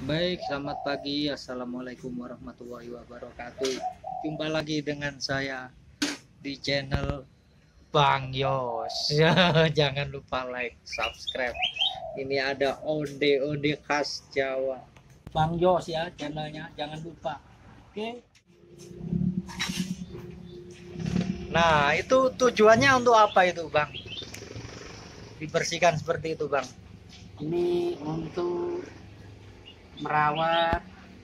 Baik, selamat pagi. Assalamualaikum warahmatullahi wabarakatuh. Jumpa lagi dengan saya di channel Bang Yos. Ya, jangan lupa like, subscribe. Ini ada onde-onde khas Jawa. Bang Yos ya channelnya, jangan lupa. Oke. Nah, itu tujuannya untuk apa itu, Bang? Dibersihkan seperti itu, Bang. Ini untuk merawat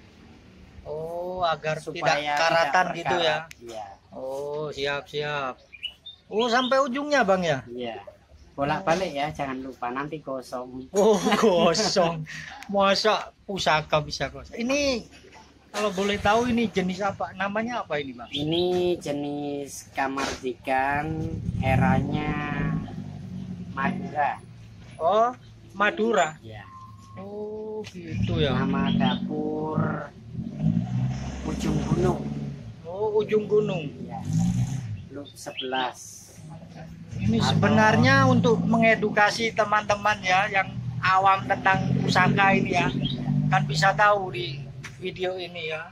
Agar tidak supaya karatan tidak gitu ya. Iya. Siap. Sampai ujungnya, Bang ya. Iya. Bolak-balik ya, jangan lupa nanti kosong. Kosong. Masa pusaka bisa kosong. Ini kalau boleh tahu ini jenis apa? Namanya apa ini, Bang? Ini jenis kamardikan, eranya Madura. Oh, Madura. Ya. Gitu ya. Nama dapur Ujung Gunung. Ujung Gunung. Ya. Loop 11. Ini sebenarnya untuk mengedukasi teman-teman ya yang awam tentang pusaka ini ya. Kan bisa tahu di video ini ya.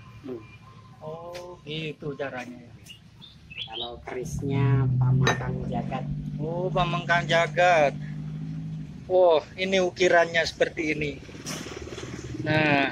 Gitu caranya ya. Kalau kerisnya Pamangkang Jagat. Pamangkang Jagat. Ini ukirannya seperti ini. Nah,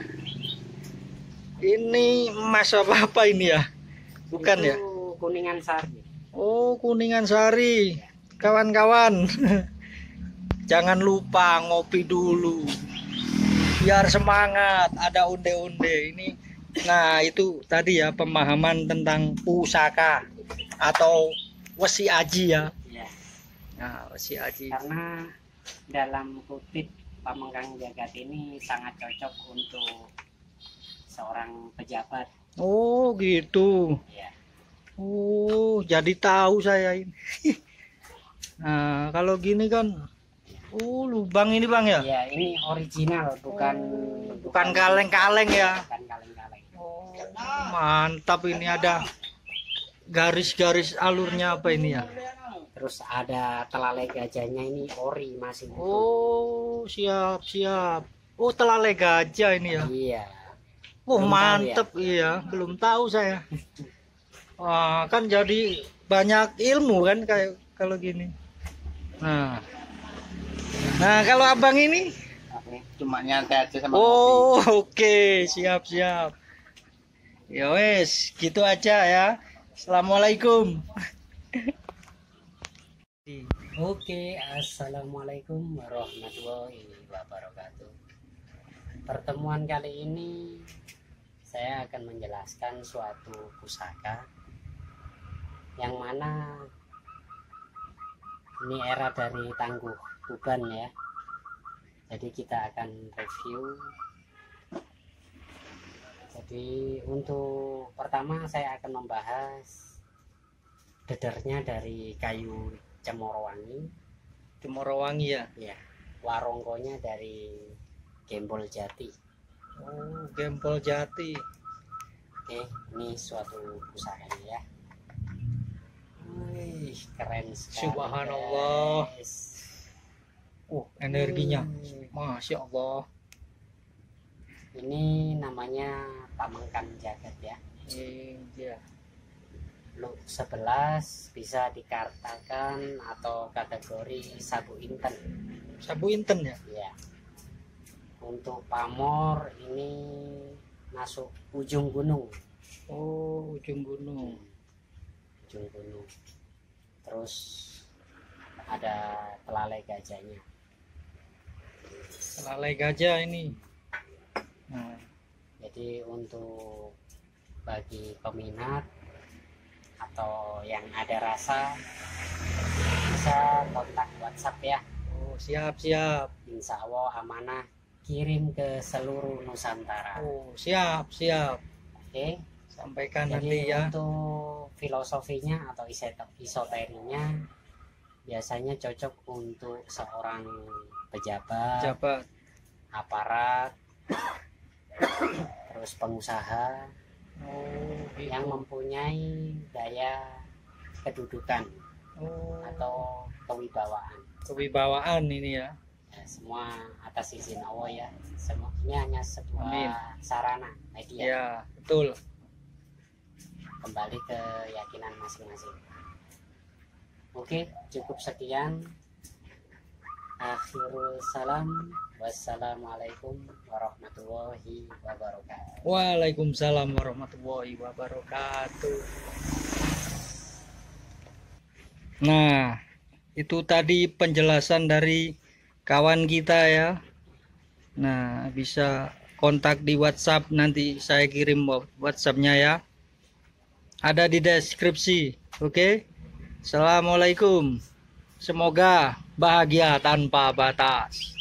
ini emas apa ini ya? Bukan itu ya? Kuningan Sari. Kuningan Sari. Kawan-kawan, jangan lupa ngopi dulu. Biar semangat, ada onde-onde ini. Nah, itu tadi ya pemahaman tentang pusaka atau wesi aji ya. Ya. Nah, wesi aji. Karena dalam kutip Pamangkang Jagat ini sangat cocok untuk seorang pejabat. Gitu. Ya. Jadi tahu saya ini. Nah, kalau gini kan lubang ini, Bang ya? Ya, ini original, bukan kaleng-kaleng ya. Bukan kaleng-kaleng. Mantap, ini ada garis-garis alurnya apa ini ya? Terus ada telalai gajahnya, ini ori masih. Siap. Telalai gajah ini ya. Iya. Mantep ya? Iya, belum tahu saya. Kan jadi banyak ilmu kan kayak kalau gini. Nah, kalau abang ini Cuma nyantai aja sama oke, siap. Ya wes, gitu aja ya. Assalamualaikum. Oke, assalamualaikum warahmatullahi wabarakatuh. Pertemuan kali ini saya akan menjelaskan suatu pusaka yang mana ini era dari Tangguh Tuban ya. Jadi kita akan review. Jadi untuk pertama saya akan membahas dedernya dari kayu Cemorowangi. Ya. Ya. Warongkonya dari Gempol Jati. Gempol Jati. Oke, ini suatu pusakanya ya. Keren sekali. Subhanallah. Guys. Energinya. Masya Allah. Ini namanya Pamangkang Jagat ya. Iya. Loop 11 bisa dikatakan atau kategori sabu inten. Sabu inten ya? Ya. Untuk pamor ini masuk ujung gunung. Ujung gunung. Terus ada telalai gajahnya. Telalai gajah ini. Nah, jadi untuk bagi peminat atau yang ada rasa bisa kontak WhatsApp ya. Siap. Insya Allah amanah kirim ke seluruh Nusantara. Siap. Oke. Sampaikan Jadi nanti ya. untuk filosofinya atau esoterinya biasanya cocok untuk seorang pejabat, aparat, terus pengusaha Gitu. yang mempunyai daya kedudukan atau kewibawaan. Kewibawaan ini ya. Ya, semua atas izin Allah ya. Semua ini hanya sebuah Amin. sarana media. Ya, betul. Kembali ke keyakinan masing-masing. Oke, cukup sekian. Akhirul salam. Wassalamualaikum warahmatullahi wabarakatuh. Waalaikumsalam warahmatullahi wabarakatuh. Nah, itu tadi penjelasan dari kawan kita ya. Nah, bisa kontak di WhatsApp, nanti saya kirim WhatsAppnya ya. Ada di deskripsi. Oke. Assalamualaikum. Semoga bahagia tanpa batas.